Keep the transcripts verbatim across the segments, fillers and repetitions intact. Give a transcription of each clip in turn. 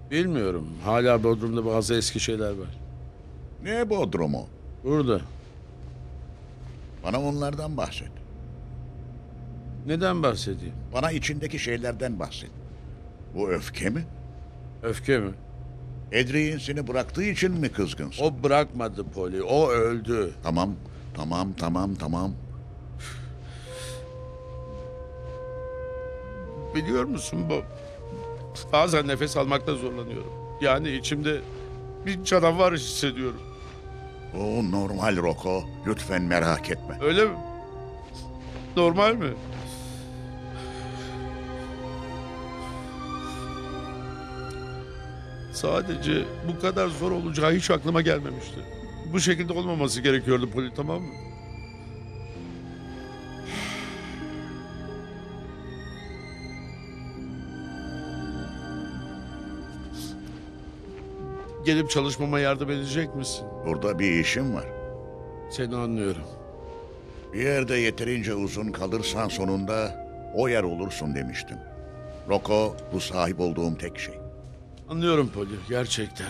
Bilmiyorum. Hala Bodrum'da bazı eski şeyler var. Ne Bodrum'u? Burada. Bana onlardan bahset. Neden bahsedeyim? Bana içindeki şeylerden bahset. Bu öfke mi? Öfke mi? Adrian seni bıraktığı için mi kızgınsın? O bırakmadı Polly. O öldü. Tamam, tamam, tamam, tamam. Biliyor musun bu? Bazen nefes almakta zorlanıyorum. Yani içimde bir canavar hissediyorum. Bu normal Rocco. Lütfen merak etme. Öyle mi? Normal mi? Sadece bu kadar zor olacağı hiç aklıma gelmemişti. Bu şekilde olmaması gerekiyordu Polly, tamam mı? Gelip çalışmama yardım edecek misin? Burada bir işim var. Seni anlıyorum. Bir yerde yeterince uzun kalırsan sonunda o yer olursun demiştim. Rocco, bu sahip olduğum tek şey. Anlıyorum Polly, gerçekten.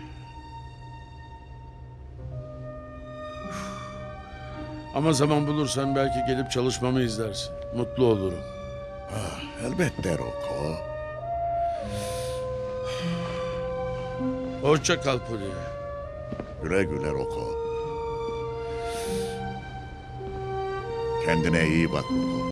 Ama zaman bulursan belki gelip çalışmamı izlersin. Mutlu olurum. Ah, elbette Rocco. Hoşça kal Polly. Güle güle Rocco. Kendine iyi bak Rocco.